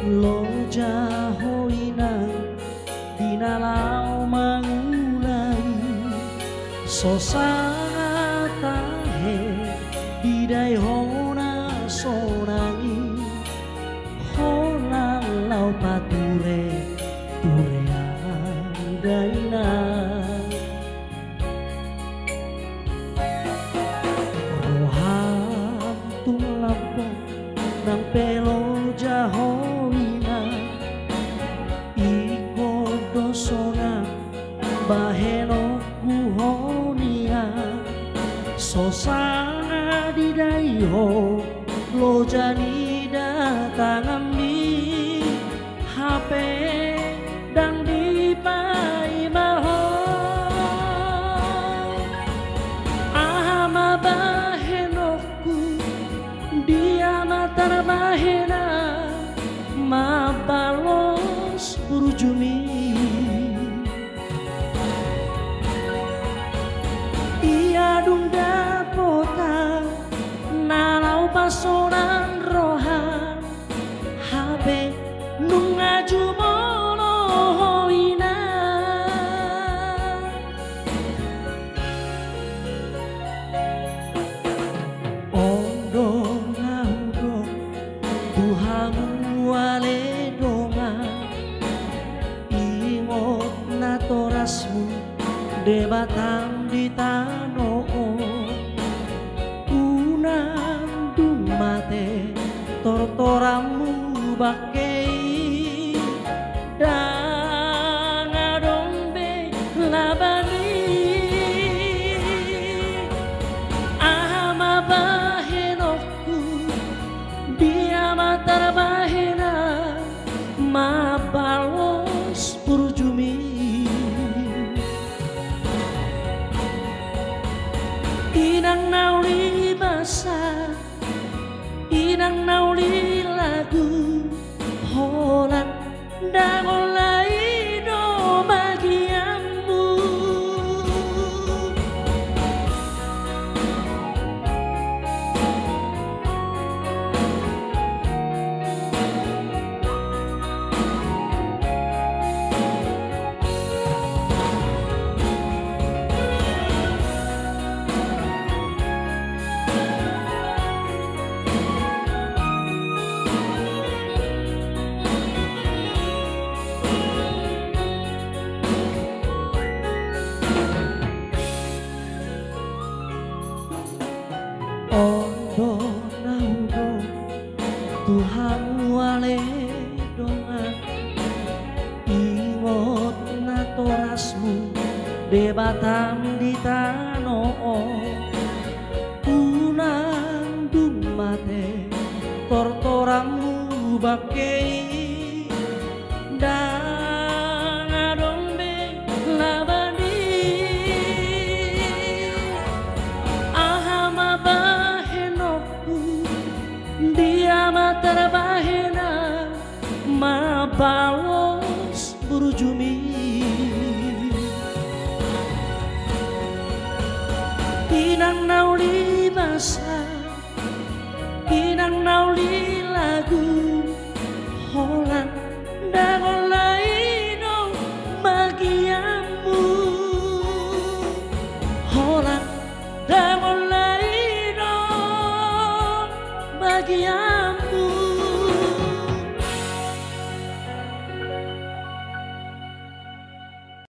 loja hoinang dinalau mangulai sosana tahe didai hona sonangi hona lau pature turean daina roham tulampong nang pelo jahoina iko dosona baheno kuhonia sosana didaiho lo jani datangamni HP dan dipai maho ahama bahenoku dia matar bahena mabalos burujumi ia dunda pota nalau pasonan rohan habe nungaju bolo hoina ondo naudo Tuhan wale donga ingot na torasmu debatang di tanoo unang dumate tortoramu bakei dan adombe labani ahama bahenokku dia matar bahena mabalos burjumi inang nauli basa inang nauli lagu holan dangolai do bagianmu ondo naudo Tuhan wale dongan ingot na torasmu debatam di tanoo unang dumate tortoramu bakei dan adombe labani ahama dia matar bahena mabalos burujumi inang nauli basa inang nauli